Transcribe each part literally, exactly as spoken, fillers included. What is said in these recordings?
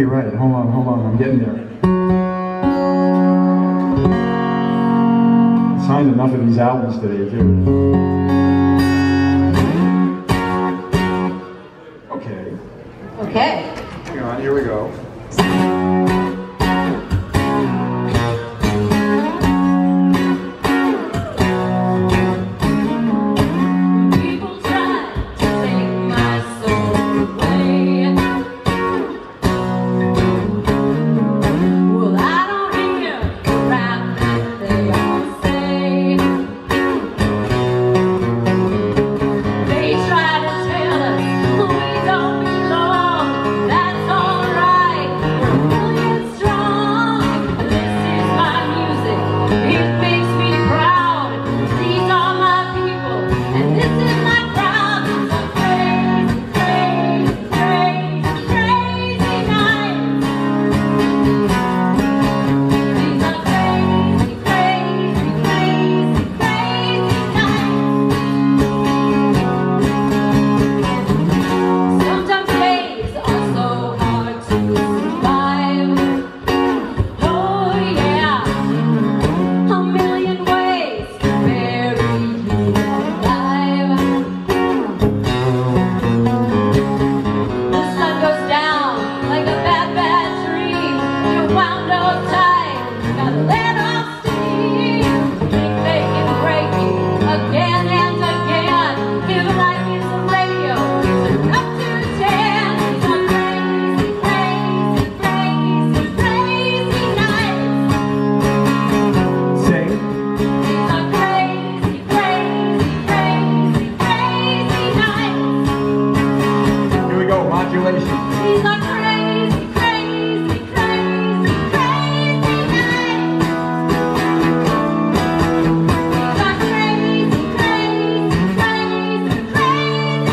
right. Hold on, hold on. I'm getting there. I signed enough of these albums today, too. Okay. Okay. Hang on, here we go. These are crazy, crazy, crazy, crazy nights. These are crazy, crazy, crazy, crazy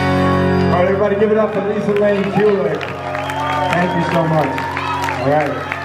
Everybody give it up for Lisa Lane Kulick. Thank you so much. All right.